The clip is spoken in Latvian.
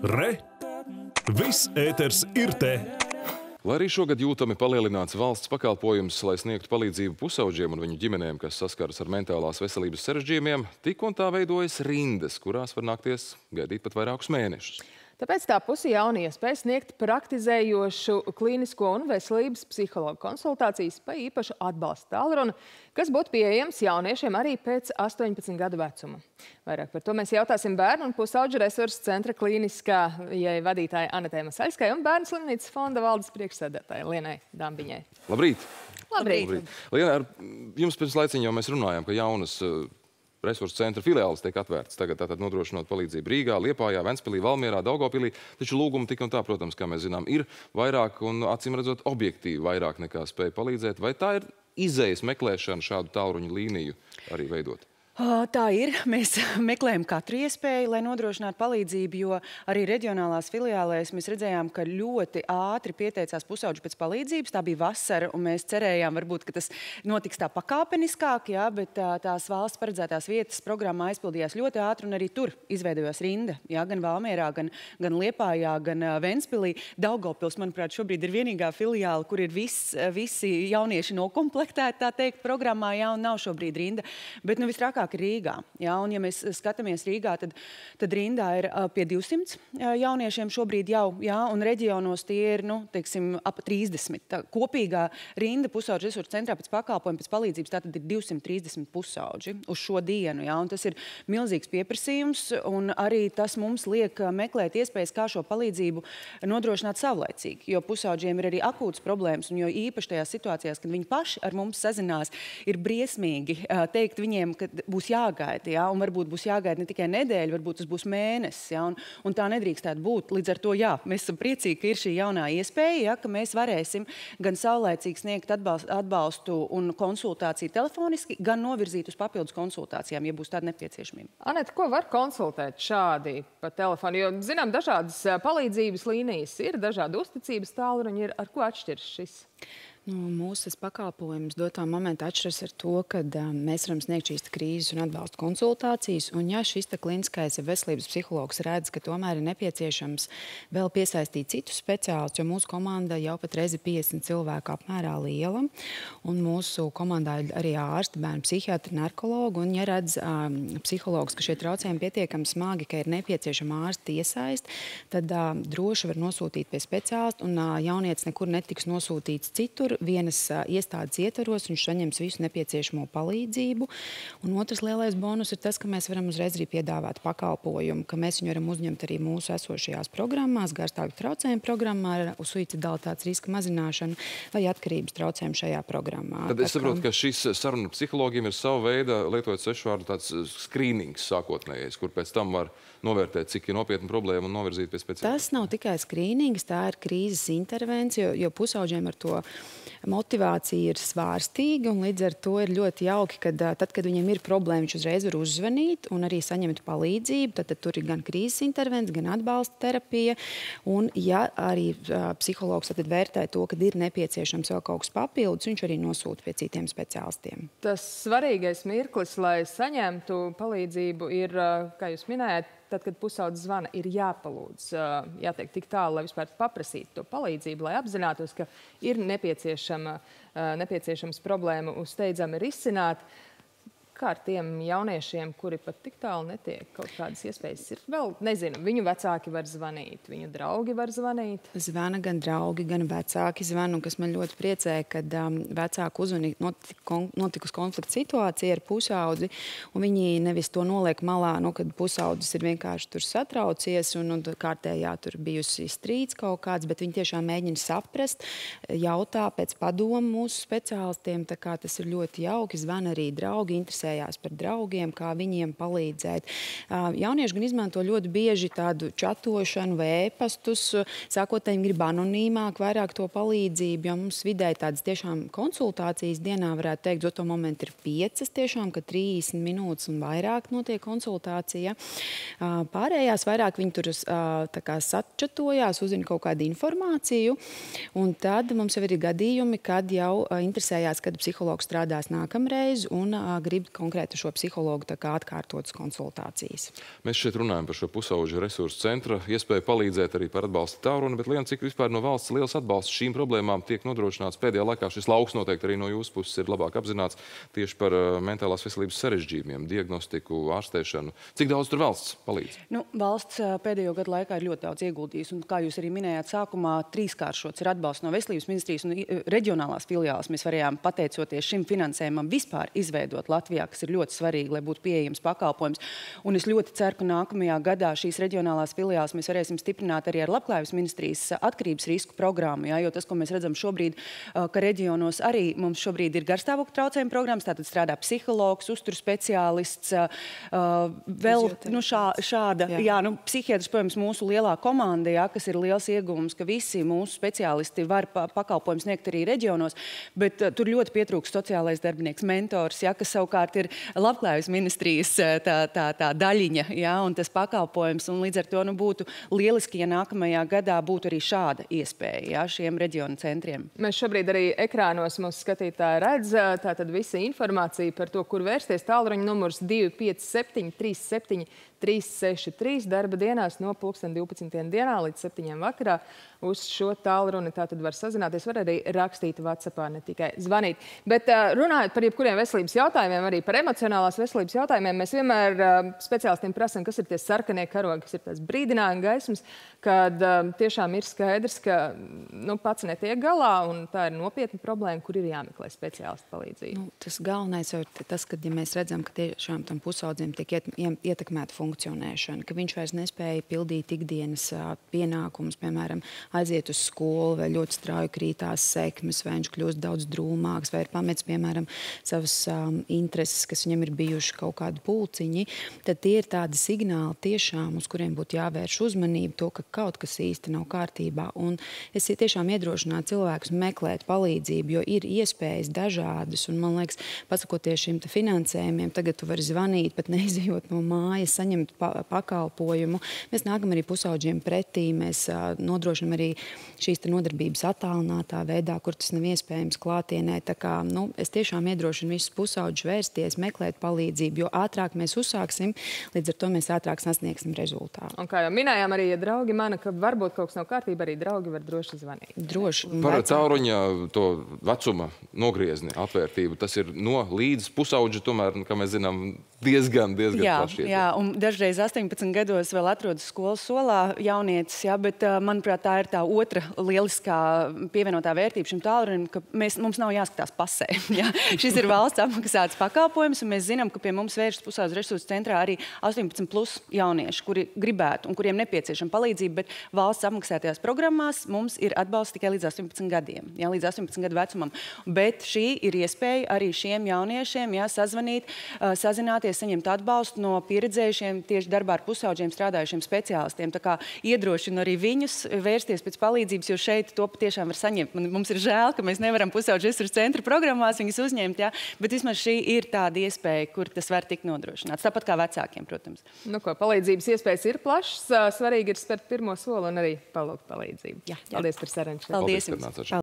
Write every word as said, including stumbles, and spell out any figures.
Re! Viss ēters ir te! Lai arī šogad jūtami palielināts valsts pakalpojums, lai sniegtu palīdzību pusaudžiem un viņu ģimenēm, kas saskaras ar mentālās veselības sarežģījumiem, tik un tā veidojas rindas, kurās var nākties gaidīt pat vairākus mēnešus. Tāpēc tā pusi jauna iespēja sniegt praktizējošu klīnisko un veselības psihologu konsultācijas pa īpašu atbalsta tālruni, kas būtu pieejams jauniešiem arī pēc astoņpadsmit gadu vecuma. Vairāk par to mēs jautāsim bērnu un pusaudžu resursu centra klīniskajai vadītāji Anetei Masaļskai un Bērnu slimnīcas fonda valdes priekšsēdētāji Lienai Dambiņai. Labrīt! Labrīt! Labrīt. Liena, ar jums pirms laiciņa jau mēs runājām, ka jaunas resursu centra filiāles tiek atvērtas tagad, tātad nodrošinot palīdzību Rīgā, Liepājā, Ventspilī, Valmierā, Daugavpilī. Taču lūgumi tik un tā, protams, kā mēs zinām, ir vairāk un acīm redzot objektīvi vairāk nekā spēja palīdzēt. Vai tā ir izejas meklēšana šādu tālruņu līniju arī veidot? Tā ir. Mēs meklējam katru iespēju, lai nodrošinātu palīdzību, jo arī reģionālās filiālēs mēs redzējām, ka ļoti ātri pieteicās pusaudži pēc palīdzības. Tā bija vasara, un mēs cerējām, varbūt, ka tas notiks tā pakāpeniskāk, jā, bet tā, tās valsts paredzētās vietas programmā aizpildījās ļoti ātri, un arī tur izveidojās rinda. Jā, gan Valmierā, gan, gan Liepājā, gan Ventspilī. Daugavpils, manuprāt, šobrīd ir vienīgā filiāla, kur ir viss, visi jaunieši nokomplektēti, tā teikt, programmā, jā, un nav šobrīd rinda. Bet nu visrākāk ir Rīgā. Jā, un ja mēs skatāmies Rīgā, tad, tad rindā ir uh, pie divsimts jauniešiem šobrīd jau, jā, un reģionos tie ir, nu, teiksim, ap trīsdesmit. Tā kopīgā rinda pusaudžu resursu centrā pēc pakalpojuma, pēc palīdzības, tātad ir divsimt trīsdesmit pusauģi uz šo dienu, jā, un tas ir milzīgs pieprasījums, un arī tas mums liek meklēt iespējas, kā šo palīdzību nodrošināt savlaicīgi, jo pusauģiem ir arī akūtas problēmas, un jo īpaši tajās situācijās, kad viņi paši ar mums sazinās, ir briesmīgi uh, teikt viņiem, ka būs jāgaida, jā, un varbūt būs jāgaida ne tikai nedēļa, varbūt tas būs mēnesis, jā, un, un tā nedrīkstētu būt. Līdz ar to, jā, mēs esam priecīgi, ka ir šī jaunā iespēja, jā, ka mēs varēsim gan saulēcīgi sniegt atbalstu, atbalstu un konsultāciju telefoniski, gan novirzīt uz papildus konsultācijām, ja būs tāda nepieciešamība. Aneta, ko var konsultēt šādi pa telefonu? Jo, zinām, dažādas palīdzības līnijas ir, dažādi uzticības tālruņi ir. Ar ko atšķiras šis? Nu, mūsu pakalpojums dotā momentā atšķiras ar to, ka um, mēs varam sniegt šīs krīzes un atbalstu konsultācijas. Un, ja šis kliniskais veselības psihologs redz, ka tomēr ir nepieciešams vēl piesaistīt citus speciālistus, jo mūsu komanda jau pat reizi piecdesmit cilvēku apmērā liela. Un mūsu komandā ir arī ārsti, bērnu psihiatri, narkologi. Un, ja redz um, psihologs, ka šie traucējumi pietiekami smagi, ka ir nepieciešama ārsta iesaist, tad uh, droši var nosūtīt pie speciālista, un uh, jaunietis nekur netiks nosūtīts citur. Vienas uh, iestādes ietvaros, viņš saņems visu nepieciešamo palīdzību. Un otrs lielais bonus ir tas, ka mēs varam uzreiz arī piedāvāt pakalpojumu, ka mēs viņu varam uzņemt arī mūsu esošajās programmās, garstāvju traucējumu programmā, uz suicidalitātes riska mazināšanu vai atkarības traucējumu šajā programmā. Tad es saprotu, ka šis saruna psihologiem ir sava veida, lietojot svešvārdu, tāds skrīnings sākotnējais, kur pēc tam var novērtēt, cik ir nopietna problēma un novirzīt pie speciālista. Tas nav tikai skrīnings, tā ir krīzes intervencija, jo, jo pusauģiem ar to motivācija ir svārstīga, un līdz ar to ir ļoti jauki, ka tad, kad viņiem ir problēma, viņš uzreiz var uzzvanīt un arī saņemt palīdzību. Tad, tad tur ir gan krīzes intervences, gan atbalsta terapija. Un, ja arī uh, psihologs tad vērtē to, ka ir nepieciešams vēl kaut kas papildus, viņš arī nosūta pie citiem speciālistiem. Tas svarīgais mirklis, lai saņemtu palīdzību, ir, kā jūs minējāt, tad, kad pusaudzis zvana, ir jāpalūdz, jāteikt, tik tālu, lai vispār paprasītu to palīdzību, lai apzinātos, ka ir nepieciešama, nepieciešams problēmu steidzami risināt. Kā ar tiem jauniešiem, kuri pat tik tālu netiek, kaut kādas iespējas ir vēl, nezinu, viņu vecāki var zvanīt, viņu draugi var zvanīt? Zvana gan draugi, gan vecāki zvana, un kas man ļoti priecē, kad um, vecāki uzvanīja notik, kon, notikusi konflikta situācija ar pusaudzi, un viņi nevis to noliek malā, nu, kad pusaudzis ir vienkārši tur satraucies, un, un kārtējā tur bijusi strīds kaut kāds, bet viņi tiešām mēģina saprast, jautā pēc padomu mūsu speciālistiem, tā kā tas ir ļoti jauki, zvana arī draugi, interesē par draugiem, kā viņiem palīdzēt. Jaunieši gan izmanto ļoti bieži tādu čatošanu vai ēpastus, sākotnēji viņi grib anonīmāk vairāk to palīdzību, jo mums vidēji tādas tiešām konsultācijas dienā varētu teikt, doto momentu ir piecas tiešām, ka trīsdesmit minūtes un vairāk notiek konsultācija. Pārējās vairāk viņi tur tā kā satčatojās, uzzina kaut kādu informāciju, un tad mums jau ir gadījumi, kad jau interesējās, kad psihologs strādās nākamreiz un grib konkrēti šo psihologu tā kā atkārtotas konsultācijas. Mēs šeit runājam par šo pusauģu resursu centra, iespēju palīdzēt arī par atbalstu tālruni, bet Liena, cik vispār no valsts liels atbalsts šīm problēmām tiek nodrošināts pēdējā laikā? Šis lauks noteikti arī no jūsu puses ir labāk apzināts tieši par uh, mentālās veselības sarežģījumiem, diagnostiku, ārstēšanu. Cik daudz tur valsts palīdz? Nu, valsts pēdējo gadu laikā ir ļoti daudz ieguldījis, un kā jūs arī minējāt sākumā, trīskāršots ir atbalsts no Veselības ministrijas un reģionālās filiāles. Mēs varējām, pateicoties šim finansējumam, vispār izveidot Latvijā, kas ir ļoti svarīgi, lai būtu pieejams pakalpojums. Un es ļoti ceru, ka nākamajā gadā šīs reģionālās filiāles mēs varēsim stiprināt arī ar Labklājības ministrijas atkarības risku programmu, jā, jo tas, ko mēs redzam šobrīd, ka reģionos arī mums šobrīd ir garstāvokļa traucējumu programmas, tātad strādā psihologs, uzturu speciālists, vēl nu, šā, šāda, jā, jā nu, psihiatrs, protams, mūsu lielā komanda, jā, kas ir liels ieguvums, ka visi mūsu speciālisti var pa pakalpojumu sniegt arī reģionos, bet uh, tur ļoti pietrūkst sociālais darbinieks, mentors, jā, kas savukārt ir Labklājības ministrijas tā, tā, tā daļiņa, jā, un tas pakalpojums, un līdz ar to nu, būtu lieliski, ja nākamajā gadā būtu arī šāda iespēja, jā, šiem reģionu centriem. Mēs šobrīd arī ekrānos mūsu skatītāji redz tātad visa informācija par to, kur vērsties. Tālruņa numurs divi pieci septiņi trīs septiņi trīs seši trīs darba dienās no pulksten divpadsmitiem dienā līdz septiņiem vakarā. Uz šo tālruni tātad var sazināties, var arī rakstīt WhatsAppā, ne tikai zvanīt. Bet runājot par jebkuriem veselības jautājumiem, arī par emocionālās veselības jautājumiem, mēs vienmēr speciālistiem prasam, kas ir tie sarkanie karogi, kas ir tās brīdinājuma gaismas, kad tiešām ir skaidrs, ka nu, pats netiek galā un tā ir nopietna problēma, kur ir jāmeklē speciālistu palīdzību. Nu, tas galvenais ir tas, ka ja mēs redzam, ka tiešām tam pusaudzim tiek iet, ietekmēta funkcionēšana, ka viņš vairs nespēja pildīt ikdienas pienākumus, piemēram, aiziet uz skolu, vai ļoti strauji krītās sekmes, vai viņš kļūst daudz drūmāks, vai ir pamets, piemēram, savas um, intereses, kas viņam ir bijuši kaut kādi pulciņi, tad tie ir tādi signāli tiešām, uz kuriem būtu jāvērš uzmanību to, ka kaut kas īsti nav kārtībā. Un es tiešām iedrošinātu cilvēkus meklēt palīdzību, jo ir iespējas dažādas, un man liekas, pasakoties šim finansējumiem, tagad tu vari zvanīt, pat neizejot no mājas, saņemt pa pakalpojumu. Mēs nākam arī pusauģiem pretī, mēs uh, nodrošinam arī šīs nodarbības attālinātā veidā, kur tas nav iespējams klātienē. Tā kā, nu, es tiešām iedrošinu visus pusauģus vērsties, meklēt palīdzību, jo ātrāk mēs uzsāksim, līdz ar to mēs ātrāk sasniegsim rezultātu. Un kā jau minējām, arī, ja draugi mana, ka varbūt kaut kas nav kārtībā, arī draugi var droši zvanīt. Droši. Par cauruņa to vecuma nogriezni, atvērtību, tas ir no līdz pusauģa, tomēr, kā mēs zinām, diezgan, diezgan jā, plaši. Jā, un dažreiz astoņpadsmit gados vēl atrodas skolas solā jaunietis, jā, bet, manuprāt, tā ir tā otra lieliskā pievienotā vērtība šim tālrunim, ka mēs, mums nav jāskatās pasē. Jā. Šis ir valsts apmaksāts pakalpojums, un mēs zinām, ka pie mums vēršas pusauģu resursu centrā arī astoņpadsmit plus jaunieši, kuri gribētu un kuriem nepieciešama palīdzība, bet valsts apmaksātajās programmās mums ir atbalsts tikai līdz astoņpadsmit gadiem, jā, līdz astoņpadsmit gadu vecumam. Bet šī ir iespēja arī šiem jauniešiem, jā, sazvanīt, sazināties, saņemt atbalstu no pieredzējušiem tieši darbā ar pusauģiem strādājušiem speciālistiem. Tā kā iedrošinu arī viņus vērsties pēc palīdzības, jo šeit to patiešām var saņemt. Mums ir žēl, ka mēs nevaram pusauģu resursu centra programmās viņus uzņemt, jā, bet vismaz šī ir tāda iespēja, kur tas var tikt nodrošināts. Tāpat kā vecākiem, protams. Nu, ko, palīdzības iespējas ir plašas. Svarīgi ir spērt pirmo soli un arī palūgt palīdzību. Jā, jā. Paldies par sarunu. Paldies, Paldies, jums.